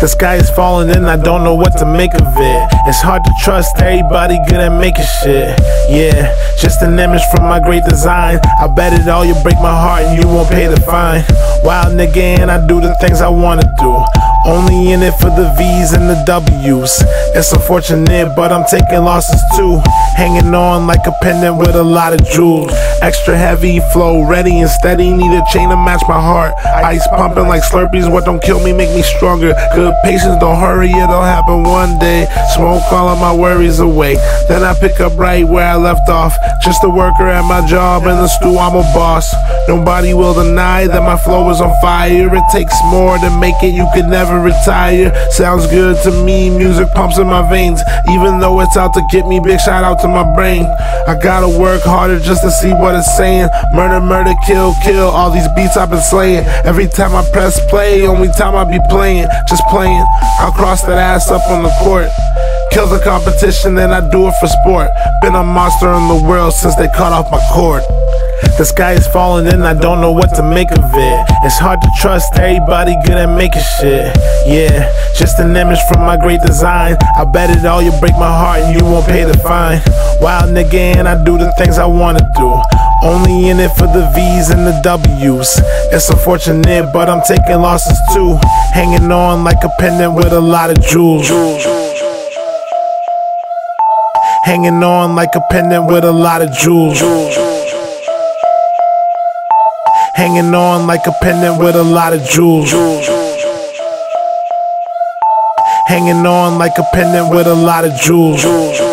The sky is falling and I don't know what to make of it. It's hard to trust everybody good at making shit. Yeah, just an image from my great design. I bet it all, you break my heart and you won't pay the fine. Wild nigga and I do the things I wanna do. Only in it for the V's and the W's. It's unfortunate, but I'm taking losses too. Hanging on like a pendant with a lot of jewels. Extra heavy flow, ready and steady. Need a chain to match my heart. Ice pumping like Slurpees. What don't kill me make me stronger. Good patience, don't hurry, it'll happen one day. Smoke all of my worries away. Then I pick up right where I left off. Just a worker at my job, in the stew I'm a boss. Nobody will deny that my flow is on fire. It takes more to make it, you could never retire. Sounds good to me, music pumps in my veins. Even though it's out to get me, big shout out to my brain. I gotta work harder just to see what it's saying. Murder, murder, kill, kill, all these beats I've been slaying. Every time I press play, only time I be playing, just playing. I'll cross that ass up on the court. Kill the competition and I do it for sport. Been a monster in the world since they cut off my cord. The sky is falling and I don't know what to make of it. It's hard to trust everybody good at making shit. Yeah, just an image from my great design. I bet it all, you break my heart and you won't pay the fine. Wild nigga and I do the things I wanna do. Only in it for the V's and the W's. It's unfortunate, but I'm taking losses too. Hanging on like a pendant with a lot of jewels. Hanging on like a pendant with a lot of jewels. Hanging on like a pendant with a lot of jewels. Hanging on like a pendant with a lot of jewels.